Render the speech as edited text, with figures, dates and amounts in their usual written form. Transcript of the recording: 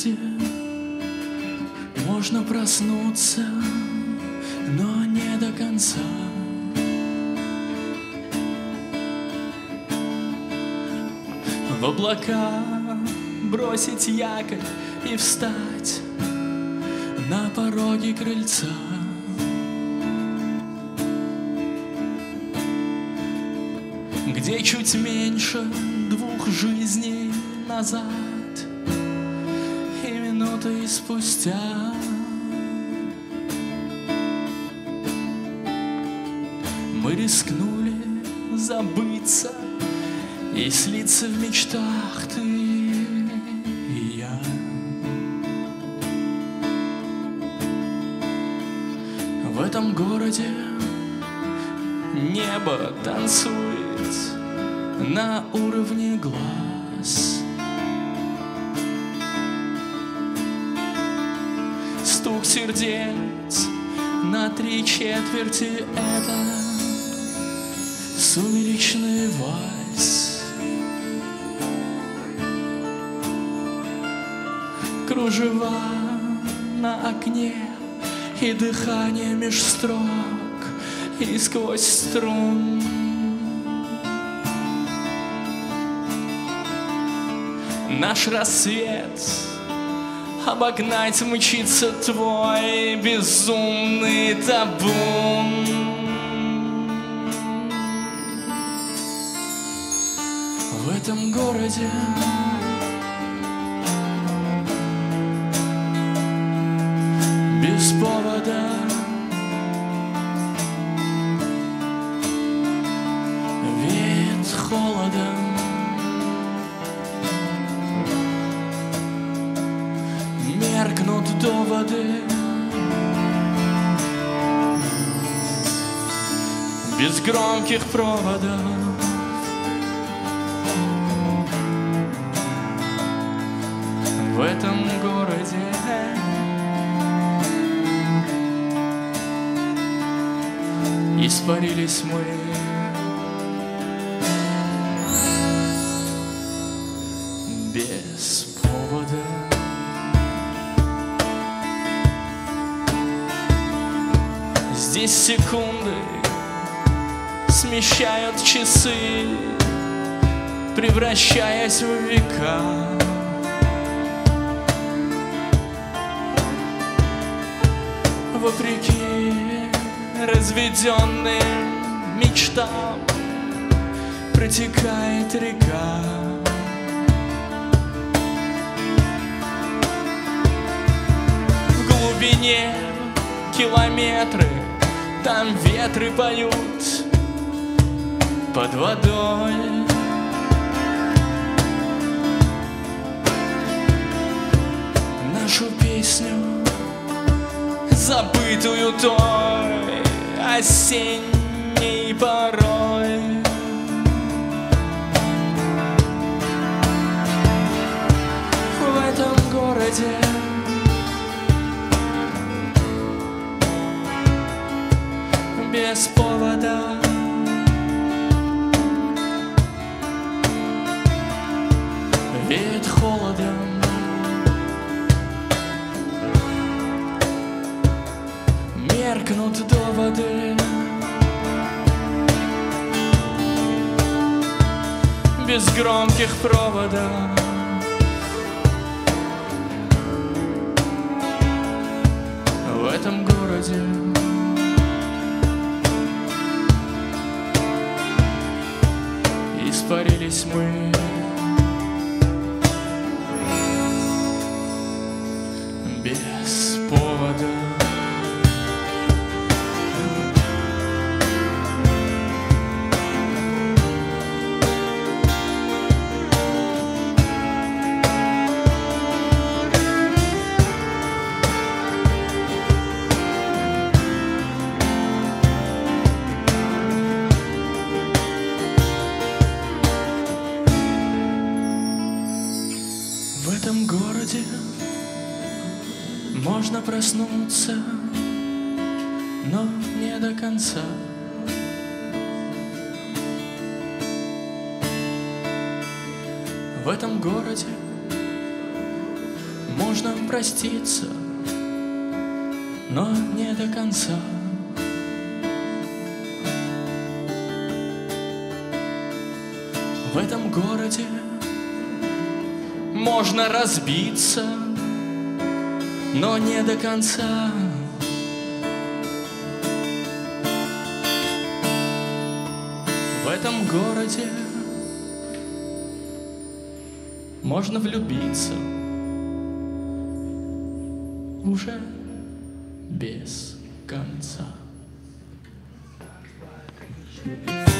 городе можно проснуться, но не до конца. В облака бросить якорь и встать на пороге крыльца. Где чуть меньше 2 жизней назад и минуты спустя мы рискнули забыться и слиться в мечтах, ты и я. В этом городе небо танцует на уровне глаз. Стук сердец на 3/4 — это сумеречный вальс. Кружева на окне и дыхание меж строк и сквозь струн. Наш рассвет обогнать мчится твой безумный табун. В этом городе без повода веет холодом. Меркнут доводы без громких проводов. В этом городе испарились мы. Без повода. Здесь секунды смещают часы, превращаясь в века. Вопреки разведенным мечтам протекает река. В глубине километры, там ветры поют под водой. Нашу песню, забытую той осенней порой. В этом городе без повода веет холодом. Меркнут доводы без громких проводов. В этом городе испарились мы. Без повода. В этом городе можно проснуться, но не до конца. В этом городе Можно проститься, но не до конца. В этом городе можно разбиться, но не до конца. В этом городе можно влюбиться уже без конца.